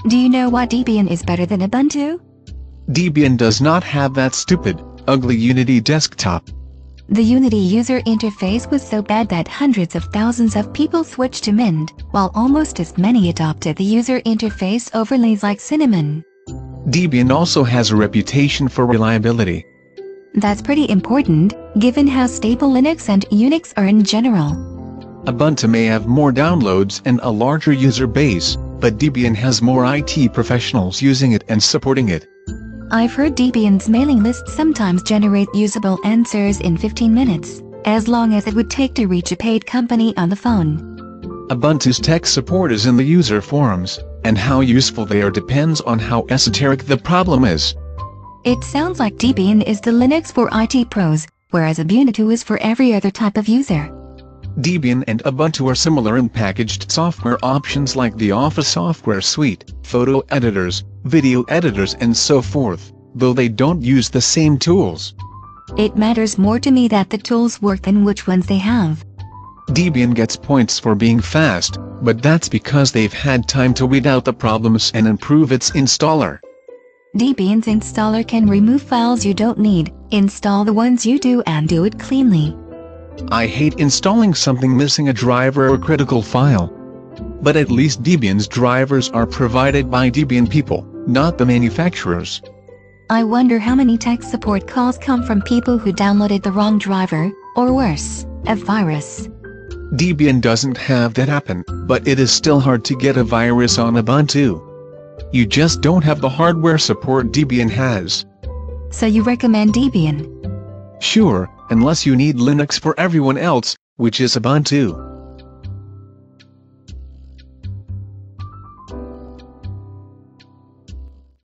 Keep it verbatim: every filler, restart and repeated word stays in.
Do you know why Debian is better than Ubuntu? Debian does not have that stupid, ugly Unity desktop. The Unity user interface was so bad that hundreds of thousands of people switched to Mint, while almost as many adopted the user interface overlays like Cinnamon. Debian also has a reputation for reliability. That's pretty important, given how stable Linux and Unix are in general. Ubuntu may have more downloads and a larger user base, but Debian has more I T professionals using it and supporting it. I've heard Debian's mailing list sometimes generate usable answers in fifteen minutes, as long as it would take to reach a paid company on the phone. Ubuntu's tech support is in the user forums, and how useful they are depends on how esoteric the problem is. It sounds like Debian is the Linux for I T pros, whereas Ubunutu is for every other type of user. Debian and Ubuntu are similar in packaged software options like the Office software suite, photo editors, video editors and so forth, though they don't use the same tools. It matters more to me that the tools work than which ones they have. Debian gets points for being fast, but that's because they've had time to weed out the problems and improve its installer. Debian's installer can remove files you don't need, install the ones you do and do it cleanly. I hate installing something missing a driver or critical file. But at least Debian's drivers are provided by Debian people, not the manufacturers. I wonder how many tech support calls come from people who downloaded the wrong driver, or worse, a virus. Debian doesn't have that happen, but it is still hard to get a virus on Ubuntu. You just don't have the hardware support Debian has. So you recommend Debian? Sure, unless you need Linux for everyone else, which is Ubuntu.